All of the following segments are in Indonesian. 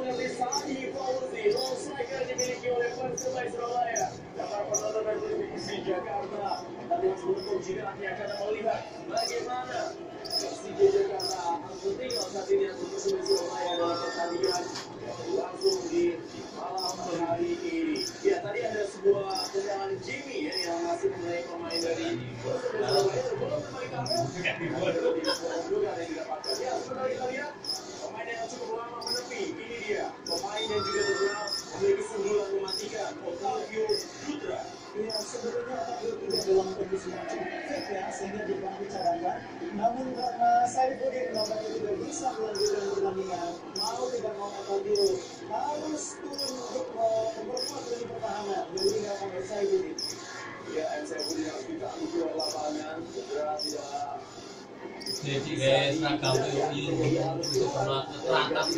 dimiliki oleh Persebaya Surabaya. Para penonton dan televisi Jakarta, nanti sebelum jiratnya akan melihat bagaimana Persija Jakarta harus tinggal saat ini untuk Persebaya Surabaya dalam pertandingan yang berlangsung di malam hari ini. Ya, tadi ada sebuah tendangan Jimmy ya, yang masih mengenai pemain dari Persebaya Surabaya. Belum kembali kamu. Juga yang didapatkan. Ya, sebenarnya kita lihat pemain yang cukup lama menepi. Ini dia pemain yang juga terkenal memiliki sundulan mematikan, WAHYU. Ya, sebenarnya WAHYU tidak dalam kondisi yang cukup fit ya, sehingga dibicarakan. Namun karena Sablon nampaknya tidak bisa melanjutkan pertandingan, mau tidak mau WAHYU harus turun untuk memperkuat lini pertahanan dan meninggalkan Sablon. Ya, Sablon harus ditanggung di lapangan, segera tidak. Jadi guys, nakal tuh itu sama terangkat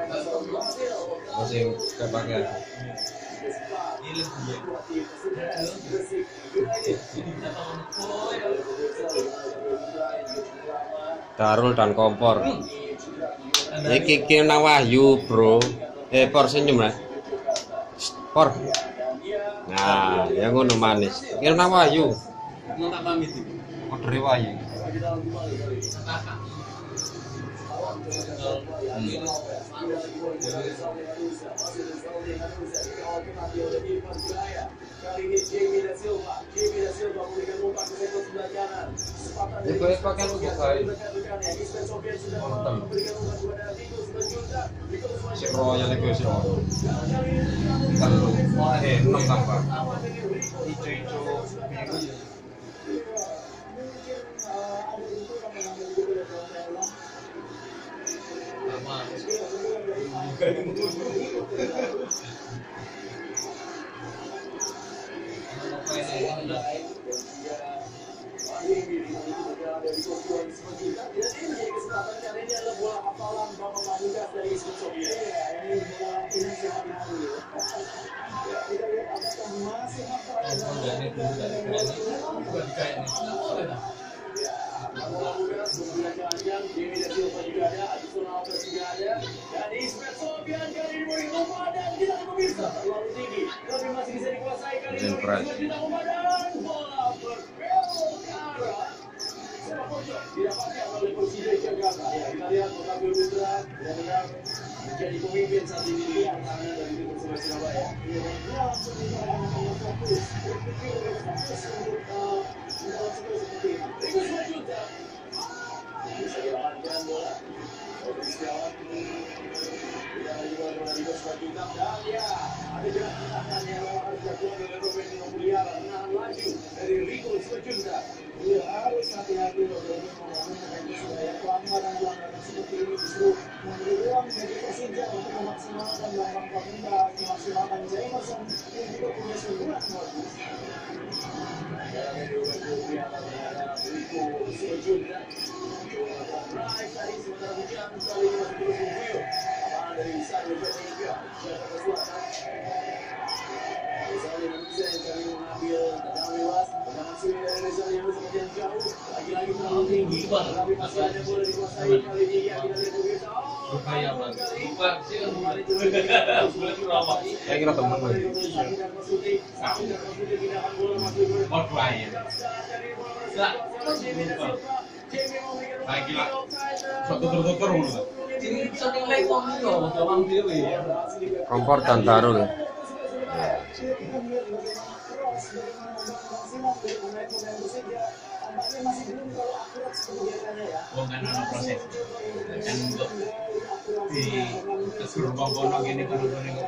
masih kepake ini Darul dan Kompor. Iki kena WAHYU, bro. Por senyum lah. Por. Nah, yang ngono manis. Kena WAHYU. mau tak pamit itu. Order WAHYU. Si roya lagi si roya. Kalau mau tambah. Ijo-ijo. menjadi pemimpin saat ini di pertahanan dari tim Persebaya Surabaya. Bisa diamankan bola. Dan ya, ada jarak pertahanan yang harus dilakukan oleh Robin Nomuliara menahan laju dari Rico Swajunta. Dia harus hati-hati loh dari menggunakan Persebaya. Pelanggaran seperti ini justru memberi ruang bagi Persija untuk memaksimalkan lambang Kapenda, memaksimalkan Jameson yang juga punya sundulan bagus. Jaraknya juga kelihatan ada Rico Swajunta. Drive tadi sementara hujan kali ini masih terus mengguyur. Lapangan dari Sablon juga Jakarta Selatan. Rizal yang bisa yang kali mengambil tendangan bebas. Tendangan sulit dari Rizal yang seperti yang jauh. Lagi-lagi terlalu tinggi. Tapi masih ada bola dikuasai kali ini yang kita lihat pemirsa. Lumayan mas. Lupa sih kan. Saya kira teman gue. Lagi lah. Suatu tutur dulu. Ini setting lagi loh, jangan pilih. Kompor dan Darul. Oh kan ada proses. Kan untuk di keseluruhan komponen ini kan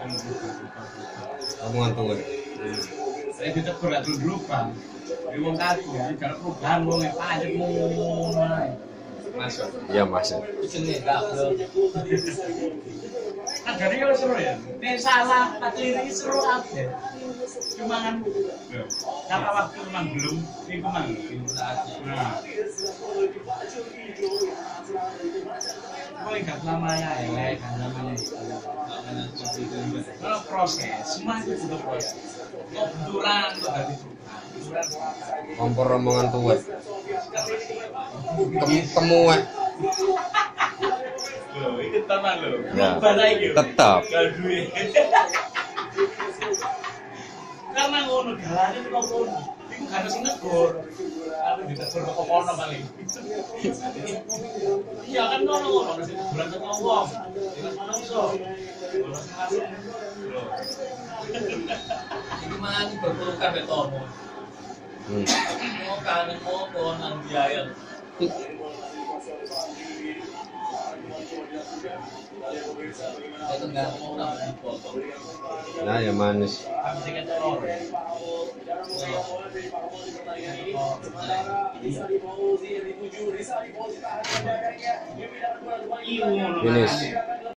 Omongan tuh. saya ditegur dulu kan. Di wong kaku, kalau perubahan wong pajak mulai. Masuk. Iya masuk. Sini tak. Kan dari yang seru ya. Ini salah, tapi ini seru aja. Cuma kan, karena waktu memang belum, ini memang nah. Paling gak lamanya ya, kan namanya itu. Kalau proses, semua itu butuh proses. Kok benturan, kok ganti Kompor omongan tua. Temu Loh, ikut teman lo. Ya, Bara iki. tetap. Gak duwe. Karena ngono galane kok ngono. Iku gak harus negor. Aku ditegur kok kono paling. Iya kan ngono sing bulan teko wong. Dengan mana iso? Ono sing masuk. Loh. Iki man berpelukan mek tomo. Mau kangen mau konan biaya. Itu nggak mau nggak dipotong. Nah, ya manis. Habis itu telur. Finish.